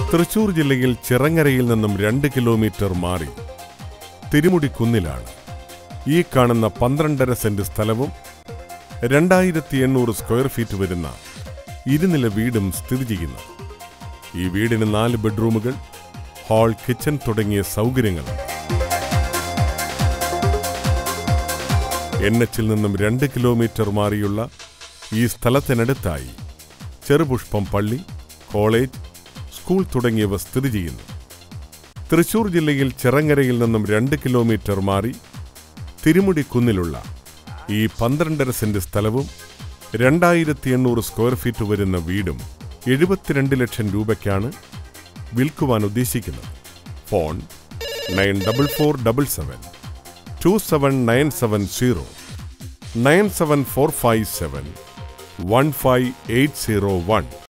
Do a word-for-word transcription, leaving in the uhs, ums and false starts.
തൃശൂർ ജില്ലയിൽ ചിറങ്ങരയിൽ നിന്നും രണ്ട് കിലോമീറ്റർ മാറി തിരുമുടിക്കുന്നിലാണ് ഈ കാണുന്ന പന്ത്രണ്ടര സെന്റ് സ്ഥലവും രണ്ടായിരത്തി എണ്ണൂറ് സ്ക്വയർ ഫീറ്റ് വരുന്ന ഇരുനില വീടും സ്ഥിതി ചെയ്യുന്നത്. ഈ വീടിന് നാല് ബെഡ്റൂമുകൾ, ഹാൾ, കിച്ചൺ തുടങ്ങിയ സൗകര്യങ്ങളുണ്ട്. എൻ എച്ചിൽ നിന്നും രണ്ട് കിലോമീറ്റർ മാറിയുള്ള ഈ സ്ഥലത്തിനടുത്തായി ചെറുപുഷ്പം പള്ളി, കോളേജ്, സ്കൂൾ തുടങ്ങിയവ സ്ഥിതി ചെയ്യുന്നു. തൃശൂർ ജില്ലയിൽ ചിറങ്ങരയിൽ നിന്നും രണ്ട് കിലോമീറ്റർ മാറി തിരുമുടിക്കുന്നിലുള്ള ഈ പന്ത്രണ്ടര സെന്റ് സ്ഥലവും രണ്ടായിരത്തി എണ്ണൂറ് സ്ക്വയർ ഫീറ്റ് വരുന്ന വീടും എഴുപത്തിരണ്ട് ലക്ഷം രൂപയ്ക്കാണ് വിൽക്കുവാൻ ഉദ്ദേശിക്കുന്നത്. Phone nine double four double seven two seven nine seven zero nine seven four five seven one five eight zero one.